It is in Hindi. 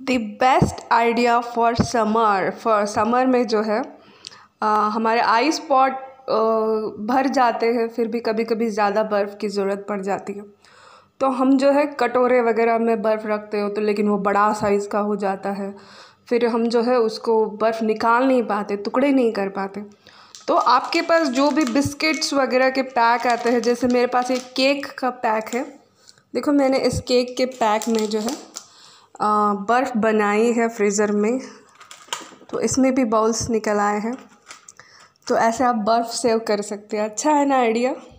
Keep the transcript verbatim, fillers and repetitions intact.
The best idea for summer for summer में जो है आ, हमारे आई स्पॉट भर जाते हैं, फिर भी कभी कभी ज़्यादा बर्फ़ की ज़रूरत पड़ जाती है। तो हम जो है कटोरे वगैरह में बर्फ़ रखते हो तो लेकिन वो बड़ा साइज़ का हो जाता है, फिर हम जो है उसको बर्फ़ निकाल नहीं पाते, टुकड़े नहीं कर पाते। तो आपके पास जो भी बिस्किट्स वगैरह के पैक आते हैं, जैसे मेरे पास एक केक का पैक है, देखो मैंने इस केक के पैक में जो है बर्फ़ बनाई है फ्रीज़र में, तो इसमें भी बॉल्स निकल आए हैं। तो ऐसे आप बर्फ़ सेव कर सकते हैं। अच्छा है ना आइडिया।